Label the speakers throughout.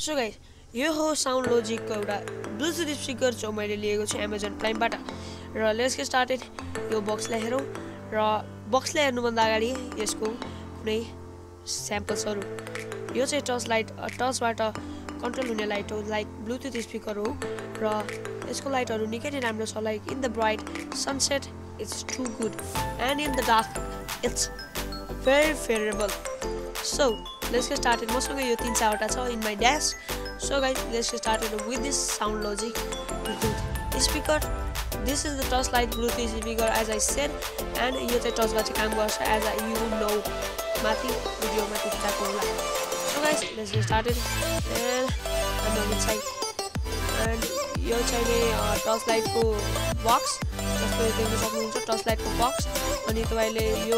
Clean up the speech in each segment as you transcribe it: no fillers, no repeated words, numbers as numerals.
Speaker 1: So guys यो हो sound लजिकको एउटा ब्लुटुथ स्पिकर जो मैले लिएको छु Amazon Primeबाट र लेट्स गेट स्टार्टेड यो बक्सलाई हेरौँ र बक्सलाई हेर्नुभन्दा अगाडि यसको कुनै स्याम्पल्सहरू यो चाहिँ टचबाट कन्ट्रोल हुने लाइट हो लाइक ब्लुटुथ स्पिकर हो र यसको लाइटहरू निकै नै राम्रो छ like in the bright sunset it's too good and in the dark it's very favorable. So let's get started. मसँग यो 3-4 छ in my desk. So guys, let's get started with this Sound Logic Bluetooth speaker. This is the Touchlight Bluetooth speaker as I said, and यो चाहिँ टचमा चाहिँ काम गर्छ as you know माथि भिडियोमा देखाएको होला. So guys, let's get started and I'm on the side. And यो चाहिँ टचलाइट को बक्स जस्तो देख्न सक्नुहुन्छ टचलाइट को बक्स अनि तपाईले यो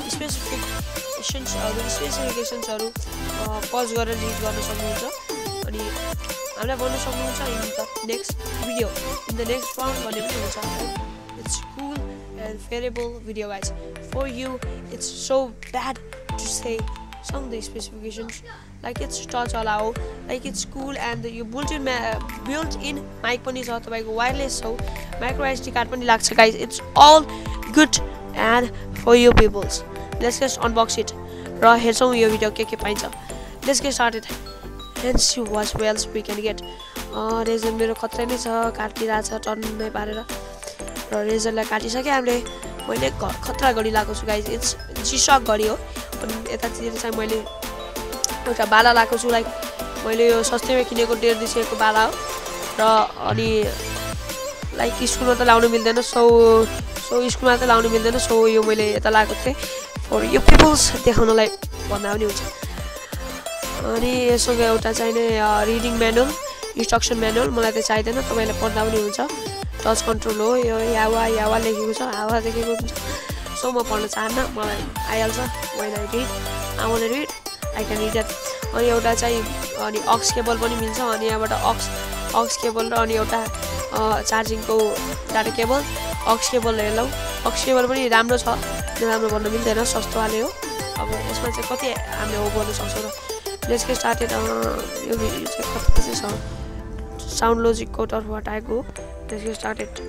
Speaker 1: स्पेसिफिकेसन्सहरु पज गरेर रिड गर्न सक्नुहुन्छ अनि हामीलाई भन्न सक्नुहुन्छ in the next video in the next round भन्ने पनि हुन्छ it's cool and favourable video guys for you it's so bad to say some of the specifications like it's touch allow like it's cool and you built-in mic पनि छ तपाईको wireless हो micro SD card पनि लाग्छ guys it's all good and for you peoples let's just unbox it र हेर्छौं यो video के पाइन्छ let's get started and see what else we can get razor मेरो खतरा नै छ काटिरा छ टन्नै पारेर र रेजरलाई काटिसके हामीले मैले खतरा घडी लाएको छु गाइस इट्स G-Shock घडी हो अनि यतातिर चाहिँ मैले एउटा बाला लाएको छु लाइक मैले यो सस्तैमा किनेको 1.5 रुपैयाँको बाला हो र अनि लाइक स्कुलमा त लाउनु मिल्दैन सो स्कुलमा त लाउनु मिल्दैन सो यो मैले यता लाएको थिएँ फर यु पिपल्स देखाउनलाई भन्दा पनि हुन्छ अनि यससँग एउटा चाहिने रिडिङ म्यानुअल इन्स्ट्रक्सन म्यानुअल मलाई त चाहिदैन तपाईलाई पढ्दा पनि हुन्छ टच कन्ट्रोल हो यो यावा लेखेको छ हावा लेखेको हुन्छ सो म पढ्न चाहन्न मलाई आइहाल्छ when I read I can read that अनि एउटा चाहिँ अनि अक्स केबल पनि मिल्छ अनि यहाँबाट अक्स केबल र अनि एउटा चार्जिङको डाटा केबल अक्स केबल हेर्लौ अक्स केबल पनि राम्रो छ राम्रो भन्न मिल्दैन सस्तो वाले हो अब यसमा चाहिँ कति हामीले हो गर्न सक्छौं र लेट्स गेट स्टार्टेड यो भिडियो चाहिँ कति चाहिँ छ साउन्ड लजिकको तर्फबाट आएको लेट्स गेट स्टार्टेड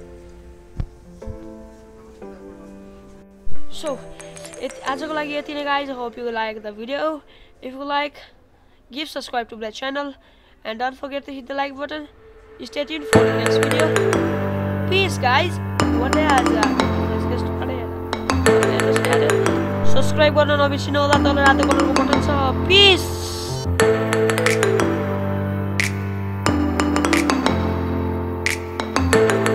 Speaker 1: So, आजको लागि यति नै guys. I hope you like the video. If you like, give subscribe to the channel and don't forget to hit the like button. Stay tuned for the next video. Peace guys. What is subscribe गर्न नबिर्सिनु होला तल रातो कलरको button छ. Peace.